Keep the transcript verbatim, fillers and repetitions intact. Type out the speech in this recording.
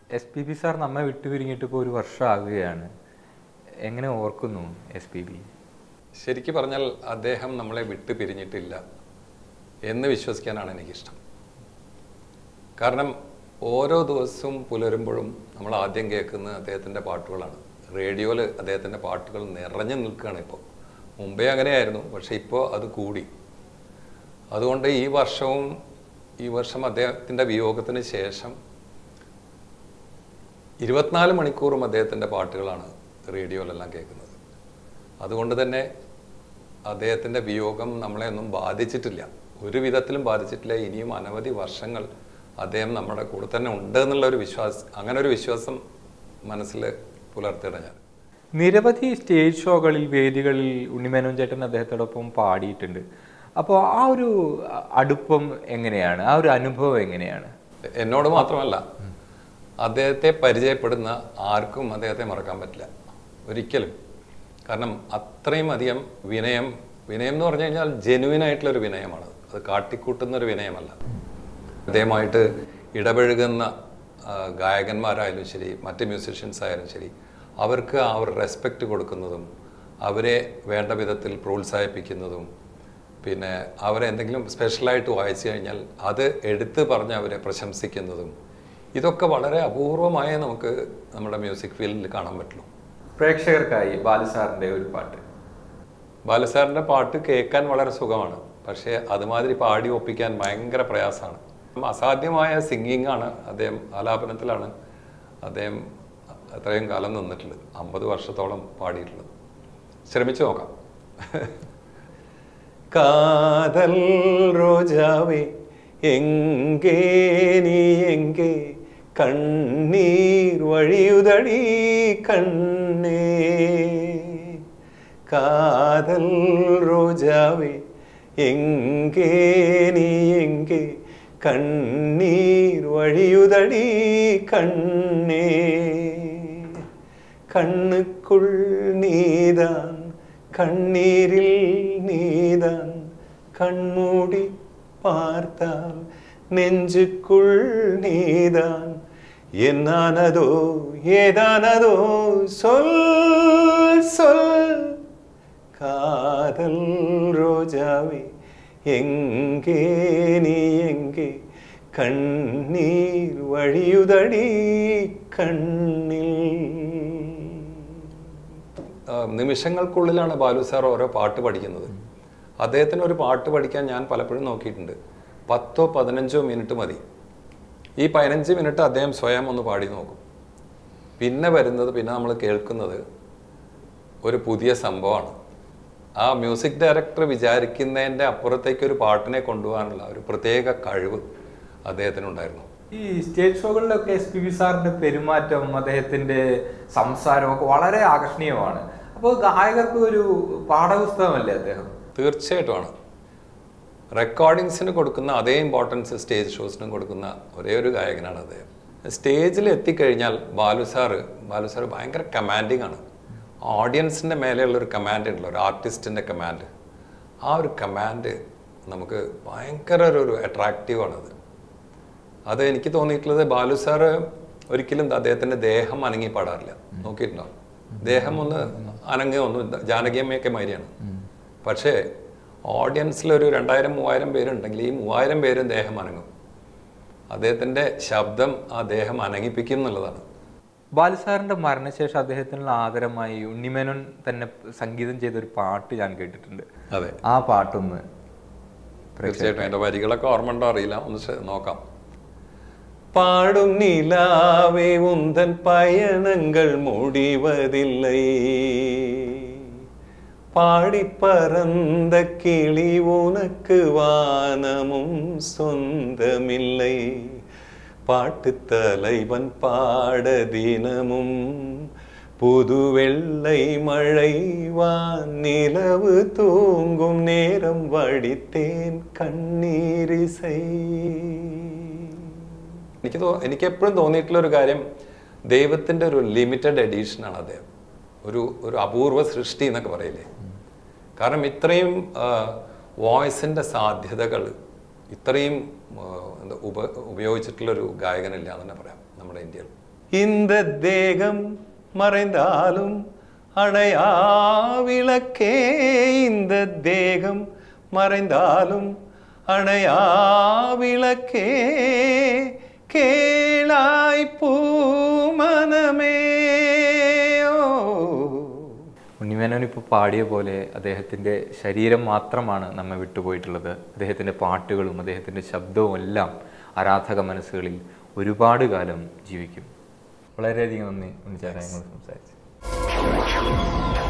S P B sir നമ്മെ വിട്ടുപിരിഞ്ഞിട്ട് ഇപ്പോൾ ഒരു വർഷമാകുകയാണ്. എങ്ങനെ ഓർക്കുന്നു എസ് പി ബി? ശരിക്കും പറഞ്ഞാൽ അദ്ദേഹം നമ്മളെ വിട്ടു പിരിഞ്ഞിട്ടില്ല എന്ന് വിശ്വസിക്കാനാണ് എനിക്കിഷ്ടം. കാരണം ഓരോ ദിവസവും പുലരുമ്പോഴും നമ്മൾ ആദ്യം കേൾക്കുന്ന അദ്ദേഹത്തിൻ്റെ പാട്ടുകളാണ്. റേഡിയോയിൽ അദ്ദേഹത്തിൻ്റെ പാട്ടുകൾ നിറഞ്ഞു നിൽക്കുകയാണ് ഇപ്പോൾ. മുമ്പേ അങ്ങനെയായിരുന്നു, പക്ഷെ ഇപ്പോൾ അത് കൂടി. അതുകൊണ്ട് ഈ വർഷവും ഈ വർഷം അദ്ദേഹത്തിൻ്റെ വിയോഗത്തിന് ശേഷം ഇരുപത്തിനാല് മണിക്കൂറും അദ്ദേഹത്തിൻ്റെ പാട്ടുകളാണ് റേഡിയോയിലെല്ലാം കേൾക്കുന്നത്. അതുകൊണ്ട് തന്നെ അദ്ദേഹത്തിൻ്റെ വിയോഗം നമ്മളെ ഒന്നും ബാധിച്ചിട്ടില്ല, ഒരു വിധത്തിലും ബാധിച്ചിട്ടില്ല. ഇനിയും അനവധി വർഷങ്ങൾ അദ്ദേഹം നമ്മുടെ കൂടെ തന്നെ ഉണ്ട് എന്നുള്ളൊരു വിശ്വാസം, അങ്ങനെ ഒരു വിശ്വാസം മനസ്സിൽ പുലർത്തിയിട ഞാൻ. നിരവധി സ്റ്റേജ് ഷോകളിൽ, വേദികളിൽ ഉണ്ണിമേനോൻ ചേട്ടൻ അദ്ദേഹത്തോടൊപ്പം പാടിയിട്ടുണ്ട്. അപ്പോൾ ആ ഒരു അടുപ്പം എങ്ങനെയാണ്, ആ ഒരു അനുഭവം എങ്ങനെയാണ്? എന്നോട് മാത്രമല്ല, അദ്ദേഹത്തെ പരിചയപ്പെടുന്ന ആർക്കും അദ്ദേഹത്തെ മറക്കാൻ പറ്റില്ല ഒരിക്കലും. കാരണം അത്രയും അധികം വിനയം, വിനയം എന്ന് പറഞ്ഞു കഴിഞ്ഞാൽ ജെനുവിനായിട്ടുള്ളൊരു വിനയമാണ്, അത് കാട്ടിക്കൂട്ടുന്നൊരു വിനയമല്ല. അദ്ദേഹമായിട്ട് ഇടപഴകുന്ന ഗായകന്മാരായാലും ശരി, മറ്റ് മ്യൂസീഷ്യൻസ് ആയാലും ശരി, അവർക്ക് ആ ഒരു റെസ്പെക്റ്റ് കൊടുക്കുന്നതും അവരെ വേണ്ട വിധത്തിൽ പ്രോത്സാഹിപ്പിക്കുന്നതും, പിന്നെ അവരെ എന്തെങ്കിലും സ്പെഷ്യലായിട്ട് വായിച്ചു കഴിഞ്ഞാൽ അത് എടുത്ത് പറഞ്ഞ് അവരെ പ്രശംസിക്കുന്നതും, ഇതൊക്കെ വളരെ അപൂർവമായി നമുക്ക് നമ്മുടെ മ്യൂസിക് ഫീൽഡിൽ കാണാൻ പറ്റുള്ളൂ. പ്രേക്ഷകർക്കായി ബാലുസാറിൻ്റെ ഒരു പാട്ട്. ബാലുസാറിൻ്റെ പാട്ട് കേൾക്കാൻ വളരെ സുഖമാണ്, പക്ഷേ അതുമാതിരി പാടി ഒപ്പിക്കാൻ ഭയങ്കര പ്രയാസമാണ്. അസാധ്യമായ സിംഗിങ് ആണ് അദ്ദേഹം, ആലാപനത്തിലാണ് അദ്ദേഹം അത്രയും കാലം നിന്നിട്ടുള്ളത്, അമ്പത് വർഷത്തോളം പാടിയിട്ടുള്ളത്. ശ്രമിച്ചു നോക്കാം. കാതൽ റോജാവേ എങ്കേ നീ എങ്കേ കണ്ണീർ വഴിയുതടി കണ്ണേ, കാതൽ റോജാവേ എങ്കേ നീ എങ്കേ കണ്ണീർ വഴിയുതടി കണ്ണേ, കണ്ണുക്കുൾ നീതാൻ കണ്ണീരിൽ നീതാൻ കൺമൂടി பார்த்தால் நெஞ்சுக்குள் நீதான், என்னானதோ ஏதானதோ சொல் சொல், காதல் ரோஜாவே எங்கே நீ எங்கே கண்ணீர் வழியுதடி കണ്ണിൽ. നിമിഷങ്ങൾക്കുള്ളിലാണ് ബാലു സാർ ഓരോ പാട്ട് പഠിക്കുന്നത്. അദ്ദേഹത്തിന് ഒരു പാട്ട് പഠിക്കാൻ ഞാൻ പലപ്പോഴും നോക്കിയിട്ടുണ്ട്. പത്തോ പതിനഞ്ചോ മിനിറ്റ് മതി. ഈ പതിനഞ്ച് മിനിറ്റ് അദ്ദേഹം സ്വയം ഒന്ന് പാടി നോക്കും. പിന്നെ വരുന്നത്, പിന്നെ നമ്മൾ കേൾക്കുന്നത് ഒരു പുതിയ സംഭവമാണ്. ആ മ്യൂസിക് ഡയറക്ടർ വിചാരിക്കുന്നതിൻ്റെ അപ്പുറത്തേക്ക് ഒരു പാട്ടിനെ കൊണ്ടുപോകാനുള്ള ഒരു പ്രത്യേക കഴിവ് അദ്ദേഹത്തിനുണ്ടായിരുന്നു. ഈ സ്റ്റേജ് ഷോകളിലൊക്കെ എസ് പി ബി സാറിൻ്റെ പെരുമാറ്റം, അദ്ദേഹത്തിൻ്റെ സംസാരമൊക്കെ വളരെ ആകർഷണീയമാണ്. അപ്പോൾ ഗായകർക്ക് ഒരു പാഠപുസ്തകമല്ലേ അദ്ദേഹം? തീർച്ചയായിട്ടുമാണ്. റെക്കോർഡിങ്സിന് കൊടുക്കുന്ന അതേ ഇമ്പോർട്ടൻസ് സ്റ്റേജ് ഷോസിനും കൊടുക്കുന്ന ഒരേ ഒരു ഗായകനാണ് അദ്ദേഹം. സ്റ്റേജിൽ എത്തിക്കഴിഞ്ഞാൽ ബാലു സാറ് ബാലു സാറ് ഭയങ്കര കമാൻഡിങ് ആണ്. ഓഡിയൻസിൻ്റെ മേലെയുള്ളൊരു കമാൻഡ് ഉണ്ടല്ലോ, ഒരു ആർട്ടിസ്റ്റിൻ്റെ കമാൻഡ്. ആ ഒരു കമാൻഡ് നമുക്ക് ഭയങ്കര ഒരു അട്രാക്റ്റീവാണത്. അത് എനിക്ക് തോന്നിയിട്ടുള്ളത്, ബാലു സാറ് ഒരിക്കലും അദ്ദേഹത്തിൻ്റെ ദേഹം അനങ്ങി പാടാറില്ല. നോക്കിയിട്ടുണ്ടോ? ദേഹം ഒന്ന് അനങ്ങി ഒന്നും ജാനകിയമ്മയൊക്കെ മാതിരിയാണ്. പക്ഷേ ഓഡിയൻസിലൊരു രണ്ടായിരം മൂവായിരം പേരുണ്ടെങ്കിൽ ഈ മൂവായിരം പേരും ദേഹം അനങ്ങും. അദ്ദേഹത്തിൻ്റെ ശബ്ദം ആ ദേഹം അനങ്ങിപ്പിക്കും എന്നുള്ളതാണ്. ബാലുസാറിൻ്റെ മരണശേഷം അദ്ദേഹത്തിനുള്ള ആദരമായി ഉണ്ണിമേനോൻ തന്നെ സംഗീതം ചെയ്തൊരു പാട്ട് ഞാൻ കേട്ടിട്ടുണ്ട്. അതെ, ആ പാട്ടൊന്ന് തീർച്ചയായിട്ടും. എൻ്റെ വരികളൊക്കെ ഓർമ്മ ഉണ്ടോ അറിയില്ല, ഒന്ന് നോക്കാം. പാടും നിലാവേ ഉന്തൻ പയണങ്ങൾ முடிவதில்லை, பாடி பறந்த கிளி உனக்கு வானமும் சொந்தமில்லை, பாட்டு தலைவன் பாட தினமும் புது வெள்ளை மழை வான் நிலவு தூங்கும் நேரம் வடித்தேன் കണ്ണീരിസൈ. എനിക്ക് തോ എനിക്ക് എപ്പോഴും തോന്നിയിട്ടുള്ള ഒരു കാര്യം, ദൈവത്തിൻ്റെ ഒരു ലിമിറ്റഡ് എഡീഷനാണ് അദ്ദേഹം. ഒരു ഒരു അപൂർവ സൃഷ്ടി എന്നൊക്കെ പറയില്ലേ. കാരണം ഇത്രയും വോയിസിൻ്റെ സാധ്യതകൾ ഇത്രയും ഉപ ഉപയോഗിച്ചിട്ടുള്ളൊരു ഗായകനില്ല എന്ന് തന്നെ പറയാം നമ്മുടെ ഇന്ത്യയിൽ. இந்த தேகம் மறைந்தாலும் அணையா விளக்கே, இந்த தேகம் மறைந்தாலும் அணையா விளக்கே, കേളായി പൂമനമേ. ഉണ്ണിമേനോൻ ഇപ്പോൾ പാടിയ പോലെ അദ്ദേഹത്തിൻ്റെ ശരീരം മാത്രമാണ് നമ്മെ വിട്ടുപോയിട്ടുള്ളത്. അദ്ദേഹത്തിൻ്റെ പാട്ടുകളും അദ്ദേഹത്തിൻ്റെ ശബ്ദവും എല്ലാം ആരാധക മനസ്സുകളിൽ ഒരുപാട് കാലം ജീവിക്കും. വളരെയധികം നന്ദി ഉണ്ണിച്ചാൻ ഞങ്ങൾ സംസാരിച്ചു.